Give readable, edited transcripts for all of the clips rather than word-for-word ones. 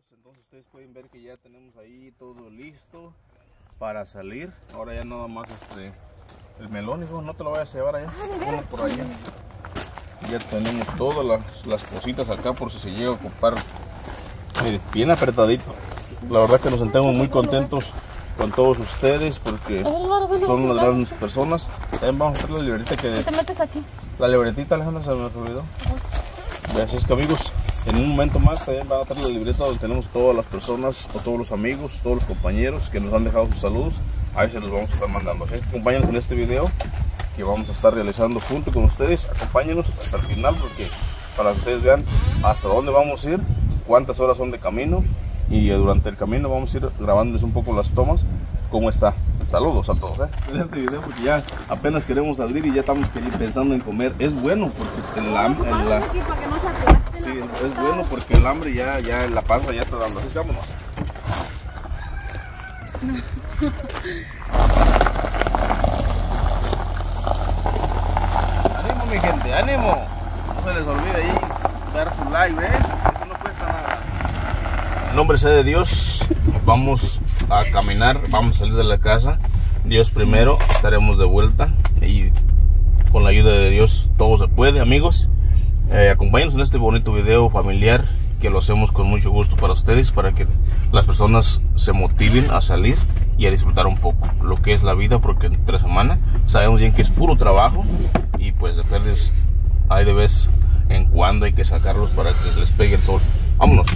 Entonces ustedes pueden ver que ya tenemos ahí todo listo para salir. Ahora ya nada más el melón, hijo, no te lo vayas a llevar allá, ponlo por allá. Ya tenemos todas las cositas acá por si se llega a ocupar. Mire, bien apretadito. La verdad que nos sentimos muy contentos con todos ustedes porque son unas grandes personas. También vamos a hacer la libretita que... ¿Te metes aquí? La libretita, Alejandra, se me olvidó. Así es que, amigos, en un momento más también va a estar la libreta donde tenemos todas las personas o todos los amigos, todos los compañeros que nos han dejado sus saludos. Ahí se los vamos a estar mandando. Así que acompáñenos en este video que vamos a estar realizando junto con ustedes. Acompáñenos hasta el final porque para que ustedes vean hasta dónde vamos a ir, cuántas horas son de camino y durante el camino vamos a ir grabándoles un poco las tomas, cómo está. Saludos a todos, en este video porque ya apenas queremos salir y ya estamos pensando en comer. Es bueno porque el hambre, sí, es bueno porque el hambre ya la panza ya está dando. Así que vámonos. Ánimo, mi gente, ánimo. No se les olvide ahí dar su like, eso no cuesta nada. En nombre sea de Dios, vamos a caminar, vamos a salir de la casa. Dios primero, estaremos de vuelta y con la ayuda de Dios todo se puede, amigos. Acompáñenos en este bonito video familiar que lo hacemos con mucho gusto para ustedes, para que las personas se motiven a salir y a disfrutar un poco lo que es la vida, porque entre semana sabemos bien que es puro trabajo y pues de perdes hay de vez en cuando hay que sacarlos para que les pegue el sol. Vámonos.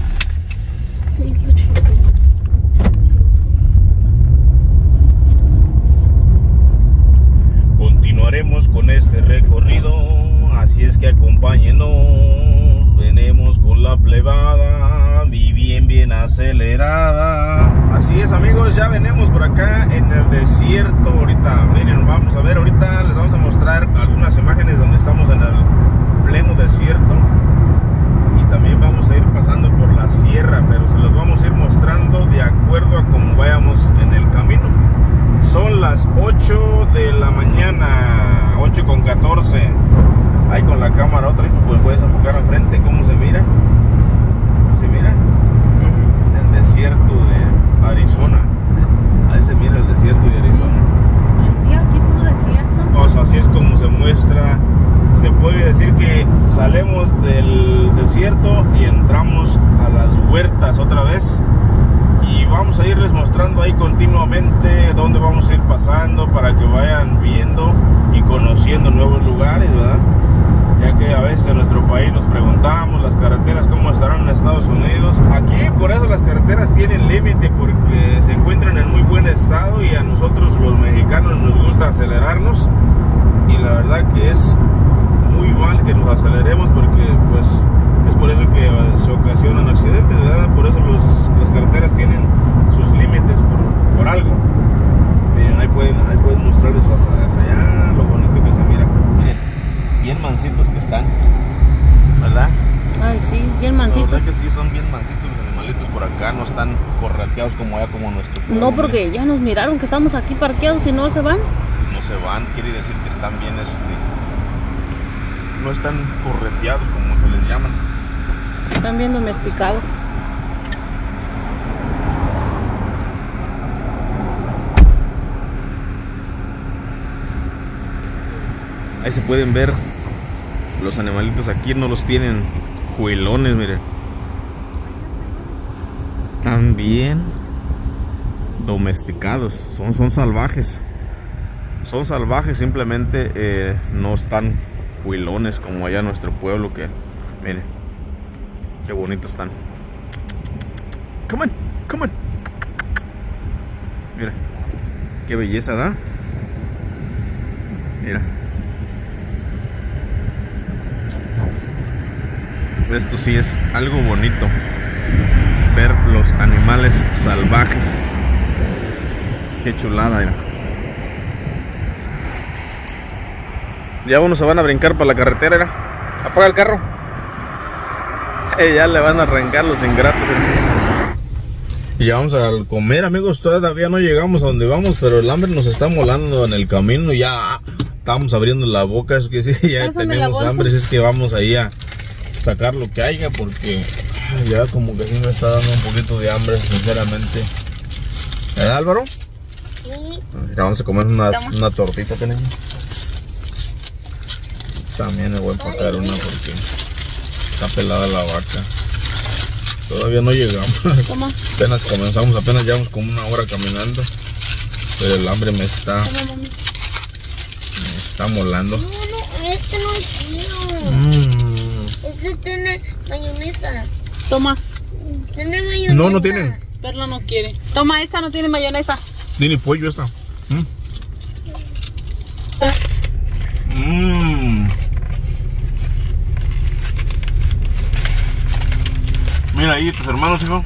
Continuaremos con este recorrido, así es que acompáñenos. Venimos con la plebada y bien acelerada. Así es, amigos, ya venimos por acá en el desierto. Ahorita, miren, vamos a ver, ahorita les vamos a mostrar algunas imágenes donde estamos en el pleno desierto. Y también vamos a ir pasando por la sierra, pero se los vamos a ir mostrando de acuerdo a cómo vayamos en el camino. Son las 8 de la mañana, 8:14. Ahí con la cámara otra, pues puedes enfocar enfrente cómo se mira. ¿Se mira? El desierto de Arizona. Ahí se mira el desierto de Arizona. Sí, aquí es puro desierto. Pues así es como se muestra. Se puede decir que salimos del desierto y entramos a las huertas otra vez. Y vamos a irles mostrando ahí continuamente dónde vamos a ir pasando para que vayan viendo y conociendo nuevos lugares, ¿verdad? Ya que a veces en nuestro país nos preguntamos las carreteras cómo estarán en Estados Unidos. Aquí por eso las carreteras tienen límite, porque se encuentran en muy buen estado y a nosotros los mexicanos nos gusta acelerarnos. Y la verdad que es muy mal que nos aceleremos porque pues es por eso que se ocasionan accidentes, ¿verdad? Por eso las carreteras tienen sus límites por algo. Miren, ahí pueden mostrarles las allá, lo bonito que se mira. Miren, bien mansitos que están, ¿verdad? Ay, sí, bien mansitos. La verdad que sí, son bien mansitos los animalitos por acá, no están correteados como allá, como nuestro pueblo. No, porque ya nos miraron que estamos aquí parqueados y no se van. No se van, quiere decir que están bien, no están correteados como se les llaman. Están bien domesticados. Ahí se pueden ver los animalitos. Aquí no los tienen juelones, miren. Están bien domesticados. Son salvajes. Son salvajes, simplemente no están juelones como allá en nuestro pueblo, que miren qué bonitos están. Come on, come on. Mira, qué belleza da. Mira. Esto sí es algo bonito, ver los animales salvajes. Qué chulada, mira. Ya uno se van a brincar para la carretera, mira. Apaga el carro. Ya le van a arrancar los ingratos. Y ya vamos a comer, amigos. Todavía no llegamos a donde vamos, pero el hambre nos está molando en el camino. Ya estamos abriendo la boca, es que sí, ya tenemos hambre. Es que vamos ahí a sacar lo que haya, porque Ya como que sí me está dando un poquito de hambre, sinceramente. ¿Verdad, Álvaro? Sí. Mira, vamos a comer una tortita, tenemos. También me voy a empacar una porque está pelada la vaca. Todavía no llegamos. Toma. Apenas comenzamos, apenas llevamos como una hora caminando. Pero el hambre me está molando. No, este no quiero. Este tiene mayonesa. Toma. Tiene mayonesa. No, no tiene. Perla no quiere. Toma, esta no tiene mayonesa. Tiene pollo esta. Mira ahí tus hermanos, hijo.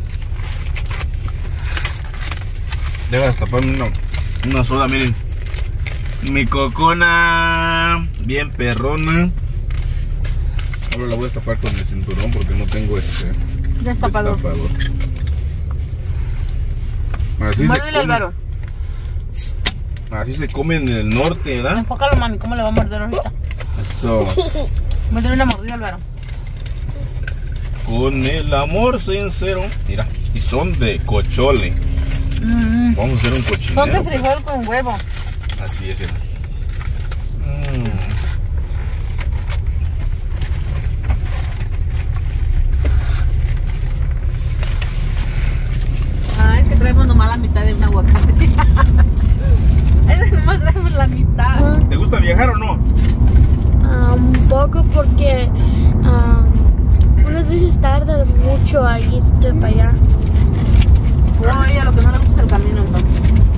Debe destaparme una soda, miren. Mi cocona, bien perrona. Ahora la voy a destapar con el cinturón porque no tengo Destapador. Así Muérdele, Álvaro. Así se come en el norte, ¿verdad? Enfócalo, mami, ¿cómo le va a morder ahorita? Eso. Muérdele una mordida, Álvaro. Con el amor sincero. Mira, y son de cochole. Vamos a hacer un cochinero. Son de frijol con huevo. Así es, mira. Ay, que traemos nomás la mitad de un aguacate. Ese nomás traemos la mitad. ¿Te gusta viajar o no? Un poco porque unas veces tarda mucho a irte para allá. No, a ella lo que no le gusta es el camino, entonces.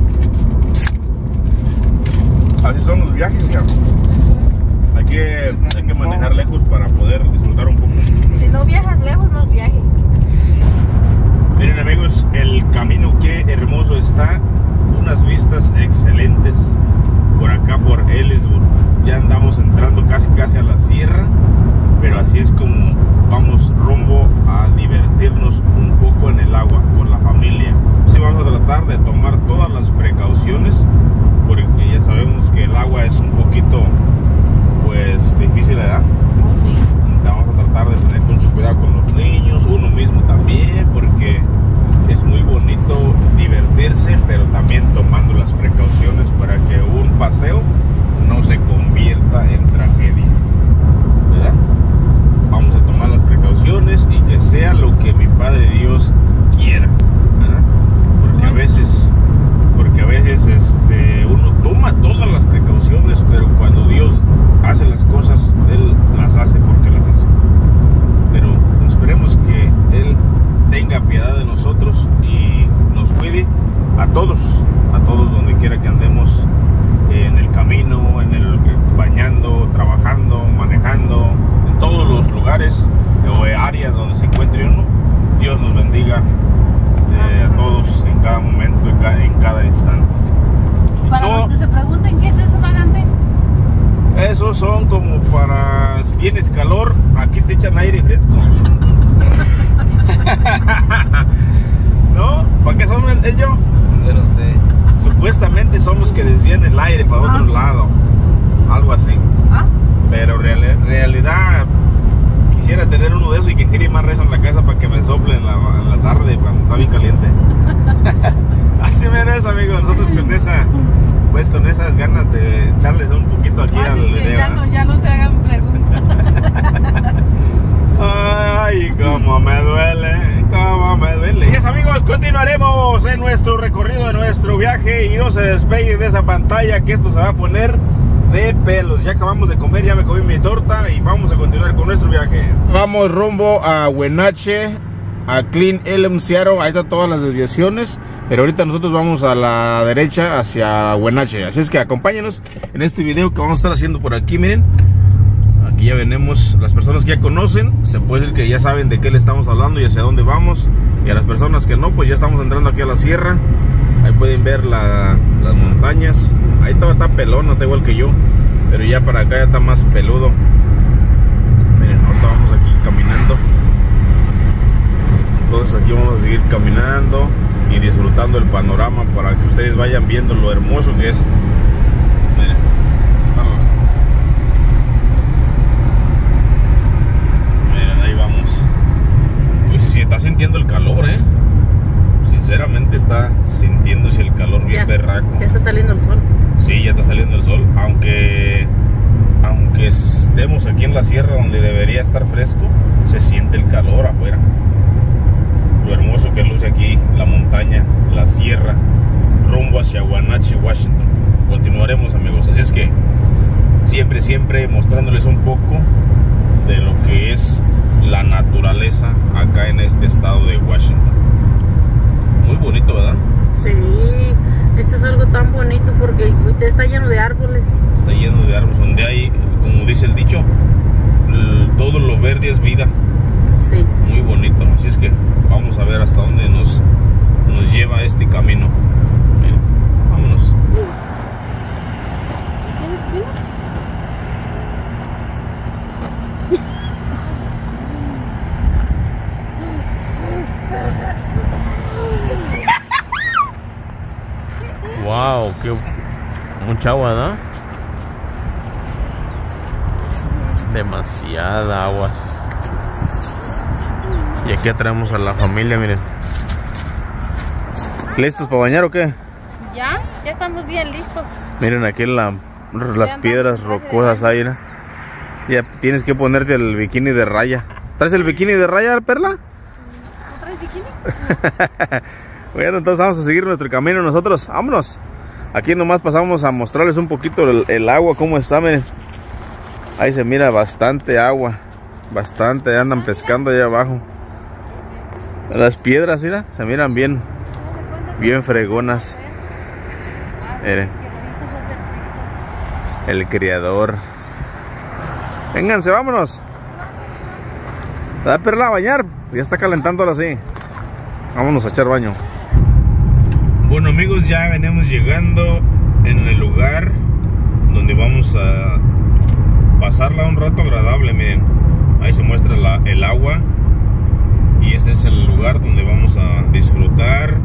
Así son los viajes, ya. Hay que manejar lejos para poder disfrutar un poco. Si no viajas lejos, no viajes. Miren, amigos, el camino, qué hermoso está. Unas vistas excelentes por acá, por Ellisburg. Ya andamos entrando casi a la sierra, pero así es como vamos rumbo a divertirnos un poco en el agua con la familia. Sí, vamos a tratar de tomar todas las precauciones porque ya sabemos que el agua es un poquito, pues, difícil, ¿verdad? Oh, sí. Vamos a tratar de tener mucho cuidado con los niños, uno mismo también, porque es muy bonito divertirse, pero también tomando las precauciones para que un paseo no se convierta en tragedia, ¿verdad? Vamos a tomar las precauciones y que sea lo que mi Padre Dios quiera, ¿verdad? Porque a veces uno toma todas las precauciones, pero cuando Dios hace las cosas, Él las hace porque las hace. Pero esperemos que Él tenga piedad de nosotros y nos cuide a todos donde quiera que andemos, en el camino, bañando, trabajando, manejando, en todos los lugares o áreas donde se encuentre uno. Dios nos bendiga a todos en cada momento, en cada instante. Para los que se pregunten qué es eso, vagante. Esos son como para, si tienes calor, aquí te echan aire fresco. ¿No? ¿Para qué son ellos? Yo no sé. Supuestamente son los que desvían el aire para otro lado. Algo así. Pero realidad, quisiera tener uno de esos y que gire más rezo en la casa para que me sople en la tarde cuando está bien caliente. Así me es, amigos. Nosotros con esas ganas de echarles un poquito aquí al video. Ya no se hagan preguntas. Ay, cómo me duele, cómo me duele. Y es, amigos, continuaremos en nuestro recorrido, en nuestro viaje, y no se despeguen de esa pantalla que esto se va a poner de pelos. Ya acabamos de comer, ya me comí mi torta y vamos a continuar con nuestro viaje. Vamos rumbo a Wenatchee, a Clean Elm, Seattle. Ahí están todas las desviaciones, pero ahorita nosotros vamos a la derecha hacia Wenatchee. Así es que acompáñenos en este video que vamos a estar haciendo por aquí. Miren, aquí ya venimos. Las personas que ya conocen, se puede decir que ya saben de qué le estamos hablando y hacia dónde vamos. Y a las personas que no, pues ya estamos entrando aquí a la sierra. Ahí pueden ver las montañas. Ahí todo está pelón, no está igual que yo, pero ya para acá ya está más peludo. Miren, ahorita vamos aquí caminando. Entonces aquí vamos a seguir caminando y disfrutando el panorama para que ustedes vayan viendo lo hermoso que es. Miren, miren, ahí vamos. sintiendo el calor, sinceramente está sintiéndose el calor bien berraco. Ya está saliendo el sol. Sí, ya está saliendo el sol, aunque estemos aquí en la sierra donde debería estar fresco, se siente el calor afuera. Lo hermoso que luce aquí la montaña, la sierra, rumbo hacia Wenatchee, Washington. Continuaremos, amigos, así es que siempre mostrándoles un poco de lo que es la naturaleza acá en este estado de Washington. Muy bonito, ¿verdad? Sí, esto es algo tan bonito porque está lleno de árboles. Está lleno de árboles, donde hay, como dice el dicho, todo lo verde es vida. Sí. Muy bonito, así es que vamos a ver hasta dónde nos lleva este camino. Bien, vámonos. Wow, qué mucha agua, ¿no? Demasiada agua. Y aquí traemos a la familia, miren. ¿Listos para bañar o qué? Ya estamos bien listos. Miren aquí las piedras rocosas ahí, ¿no? Ya tienes que ponerte el bikini de raya. ¿Traes el bikini de raya, Perla? ¿No traes bikini? Bueno, entonces vamos a seguir nuestro camino nosotros. Vámonos. Aquí nomás pasamos a mostrarles un poquito el agua, cómo está, miren. Ahí se mira bastante agua. Bastante, andan pescando allá abajo. Las piedras, mira, se miran bien fregonas. Miren. El criador. Vénganse, vámonos. Da Perla a bañar. Ya está calentando ahora sí. Vámonos a echar baño. Bueno, amigos, ya venimos llegando en el lugar donde vamos a pasarla un rato agradable. Miren, ahí se muestra el agua. Y este es el lugar donde vamos a disfrutar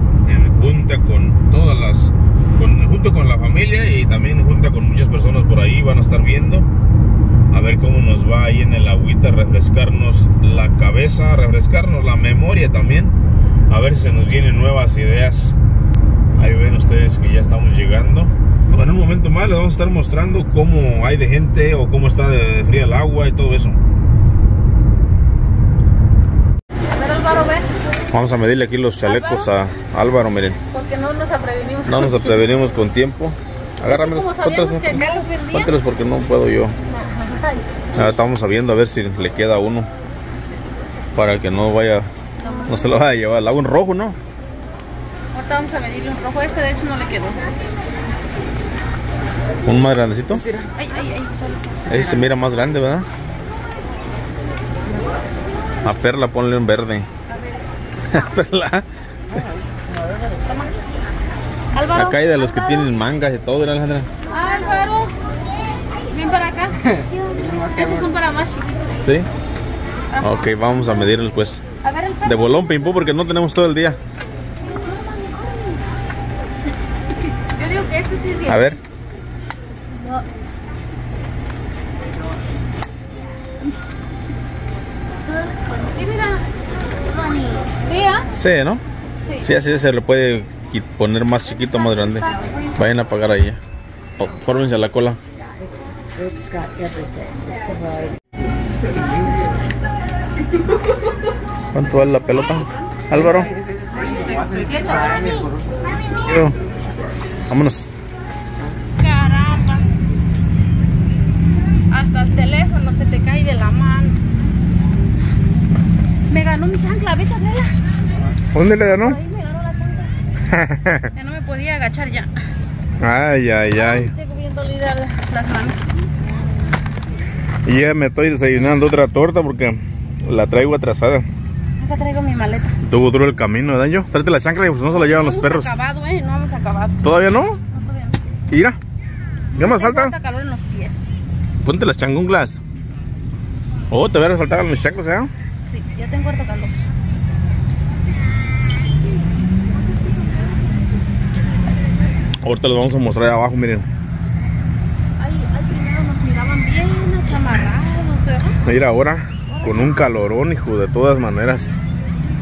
junto con la familia, y también junto con muchas personas por ahí van a estar viendo a ver cómo nos va ahí en el agüita, refrescarnos la cabeza, refrescarnos la memoria también, a ver si se nos vienen nuevas ideas. Ahí ven ustedes que ya estamos llegando. En un momento más les vamos a estar mostrando cómo hay de gente o cómo está de fría el agua y todo eso. Vamos a medirle aquí los chalecos a Álvaro, miren. Porque no nos prevenimos. No nos prevenimos con tiempo. Agárramelos, póntelos porque no puedo yo. Estamos viendo a ver si le queda uno. Para que no vaya, no se lo vaya a llevar. El agua en rojo, ¿no? Ahorita vamos a medirle un rojo. Este de hecho no le quedó. ¿Un más grandecito? Ay. Ahí se mira más grande, ¿verdad? A Perla ponle un verde. Perla. Álvaro, acá hay de los que tienen mangas y todo, ¿verdad, Alejandra? Álvaro, ven para acá. Esos son para más chiquitos. ¿Sí? Ok, vamos a medirlos pues. A ver el perro. De bolón, pim-pum, porque no tenemos todo el día. Yo digo que este sí es bien. A ver. Sí, mira. Sí, ¿ah? Sí, ¿no? Sí, así se le puede poner más chiquito, más grande. Vayan a pagar ahí. Fórmense a la cola. ¿Cuánto vale la pelota, Álvaro? Vámonos. Caramba. Hasta el teléfono se te cae de la mano. Me ganó mi chancla, vete a verla. ¿Dónde le ganó? Por ahí me ganó la chancla. Ya no me podía agachar ya. Ay. Tengo bien dolidas las manos. Y ya me estoy desayunando otra torta porque la traigo atrasada. Acá traigo mi maleta. Tuvo duro el camino, ¿verdad, yo? Tráete la chancla y pues no se la llevan los perros. No hemos acabado, no hemos acabado. ¿Todavía no? No, todavía no. Mira. ¿Qué más falta? Falta calor en los pies. Ponte las changunglas. Oh, te van a faltar mis chanclas, ¿eh? Sí, ya tengo harto calor. Ahorita los vamos a mostrar ahí abajo, miren. Ay, primero nos miraban bien achamarrados, ¿verdad? Mira ahora, con un calorón, hijo, de todas maneras.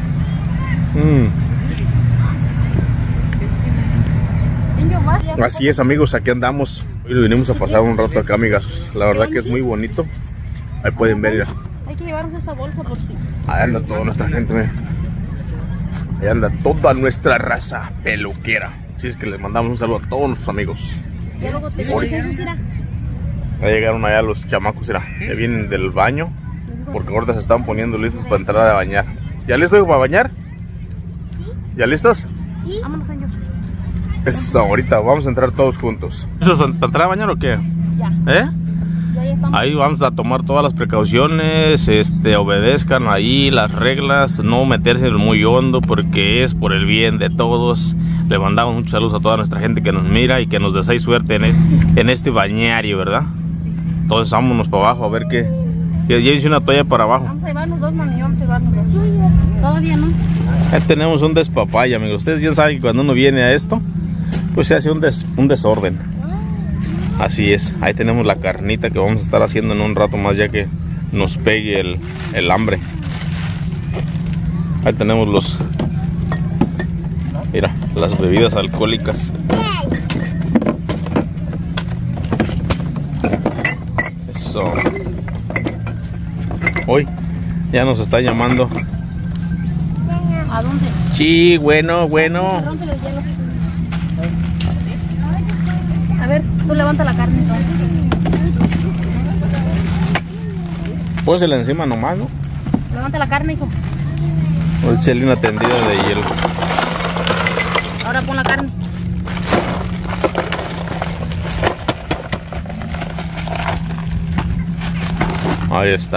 Así es, amigos, aquí andamos. Hoy nos vinimos a pasar un rato acá, amigas. La verdad que es muy bonito. Ahí pueden ver, mira. Hay que llevarnos esta bolsa por si. Ahí anda toda nuestra gente, mira. Ahí anda toda nuestra raza peluquera. Así es que les mandamos un saludo a todos nuestros amigos. Ya luego te vienes eso, Sira. Ya llegaron allá los chamacos, mira. Ya vienen del baño. Porque ahorita se están poniendo listos para entrar a bañar. ¿Ya listos para bañar? ¿Ya listos? Sí. Vámonos, señor. Eso, ahorita vamos a entrar todos juntos. ¿Listos para entrar a bañar o qué? Ya. Ya estamos. Ahí vamos a tomar todas las precauciones, obedezcan ahí las reglas, no meterse muy hondo porque es por el bien de todos. Le mandamos muchos saludos a toda nuestra gente que nos mira y que nos desea suerte en este bañario, ¿verdad? Entonces vámonos para abajo a ver qué. Llévense una toalla para abajo. Vamos a llevarnos dos, mami, vamos a llevarnos dos. Todavía no. Ahí tenemos un despapaya, amigos. Ustedes ya saben que cuando uno viene a esto, pues se hace un desorden. Así es, ahí tenemos la carnita que vamos a estar haciendo en un rato más ya que nos pegue el hambre. Ahí tenemos mira, las bebidas alcohólicas. Eso. Hoy ya nos está llamando. ¿A dónde? Sí, bueno. Rómpele el hielo. A ver, tú levanta la carne entonces. Pónsela encima nomás, ¿no? Levanta la carne, hijo. O échale una tendida de hielo. Ahora pon la carne. Ahí está.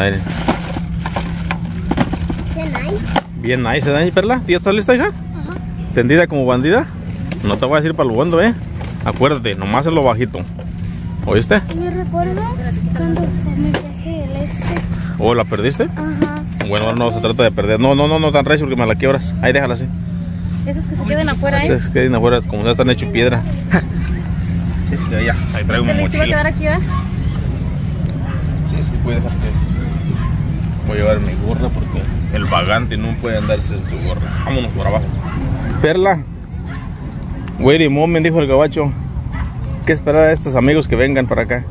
Bien nice, ¿eh, Perla? ¿Ya estás lista, hija? Ajá. ¿Tendida como bandida? No te voy a decir para lo hondo, Acuérdate, nomás en lo bajito. ¿Oíste? Me recuerdo cuando me viajé el ¿O la perdiste? Ajá. Bueno, ahora no se trata de perder. No tan recio porque me la quiebras. Ahí déjala así. Esos que se queden afuera, Esos que queden afuera, como ya están hechos piedra. Sí, es que ya. Ahí traigo ¿Te mi les iba a quedar mochila. aquí, ¿verdad? Sí, puede dejar que. Voy a llevar mi gorra porque el vagante no puede andarse en su gorra. Vámonos por abajo. Perla. Wait a moment, dijo el gabacho. ¿Qué esperar a estos amigos que vengan para acá?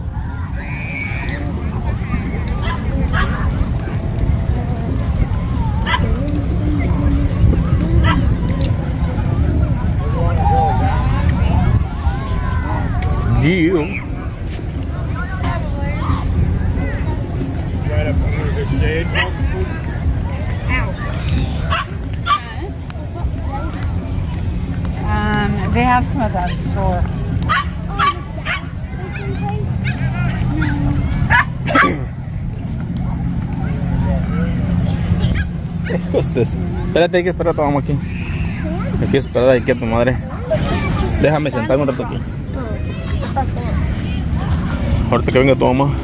They have some at that store. Espérate, hay que esperar a tu mamá aquí. Hay que esperar aquí a tu madre. Déjame sentarme un rato aquí. ¿Qué pasó? Ahorita que venga tu mamá.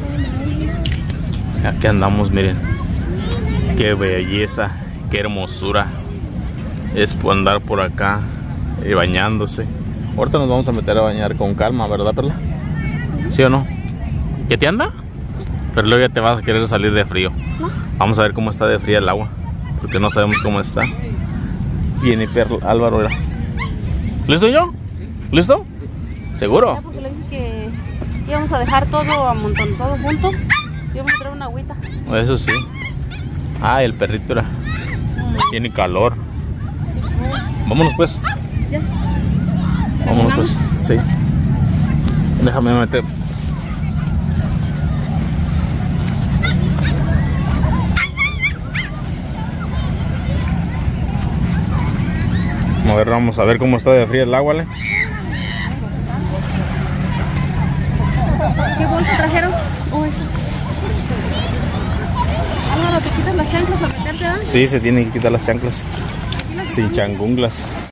Aquí andamos, miren. Qué belleza, qué hermosura. Es por andar por acá y bañándose. Ahorita nos vamos a meter a bañar con calma, ¿verdad, Perla? ¿Sí o no? ¿Qué te anda? Sí. Pero luego ya te vas a querer salir de frío. ¿No? Vamos a ver cómo está de fría el agua, porque no sabemos cómo está. Viene Perla, Álvaro, era. ¿Listo yo? ¿Listo? ¿Seguro? Ya, porque le dije que íbamos a dejar todo a montón, todo junto. Y vamos a traer una agüita. Eso sí. Ah, el perrito era. Tiene calor. Vámonos pues. Ya. Vámonos pues. Sí. Déjame meter. A ver, vamos a ver cómo está de fría el agua, ¿le? ¿Qué bolsa trajeron? Oh, eso. Álvaro, ¿te quitas las chanclas para meterte, Dan? Sí, se tienen que quitar las chanclas. Sin changunglas.